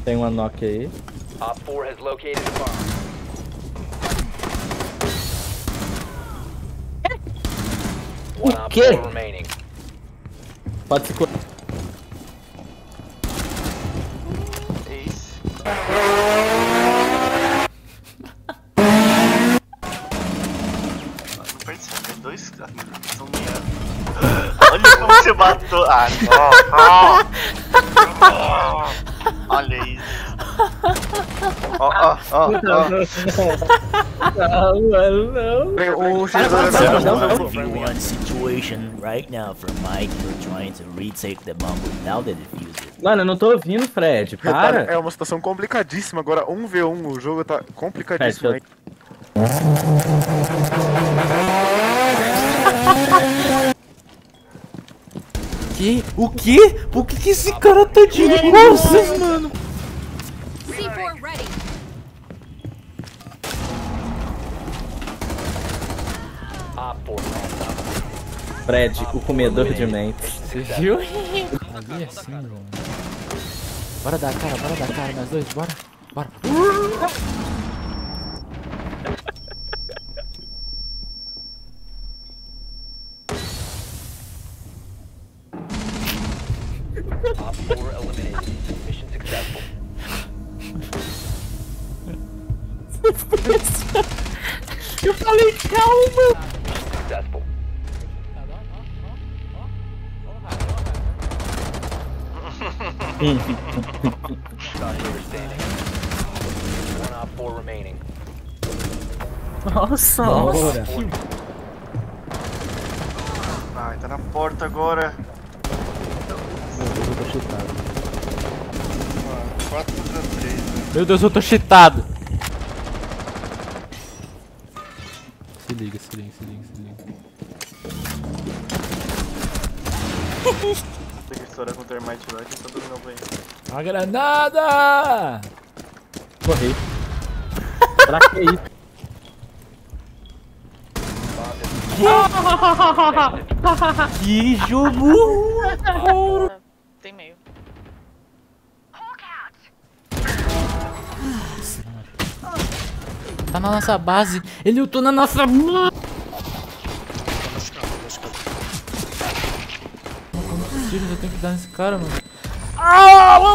Tem uma knock aí. Op 4 has located a bomb. One Op quê? 4 remaining. Pode se curar. Não percebe, tem dois caras. Olha como você matou. Ah, não. Olha isso. Ó. One situation right now from Mike. You're trying to retake the bomb without the diffuser. Mano, eu não tô ouvindo, Fred. Para. É uma situação complicadíssima. Agora 1v1, o jogo tá complicadíssimo. Fred, Que? O quê? Por que esse cara tá de costas, mano? C4 ready. Op 4 last op. Fred, o comedor de mentes. Você viu? Ali é assim, mano. Bora dar cara, nós dois, bora. Op 4 eliminated. Mission successful. Eu falei, calma! Successful. Operator standing. One Op 4 remaining. Nossa. Ai, tá na porta agora. Eu tô chutado. 4 contra 3, né? Meu Deus, eu tô cheatado! Se liga. Tem que estourar com o termite lá que tá dominando bem. A granada! Corri. Pra que isso? Que jogo! Tem meio. Tá na nossa base. Ele ultou na nossa... Quantos tiros eu tenho que dar nesse cara, mano?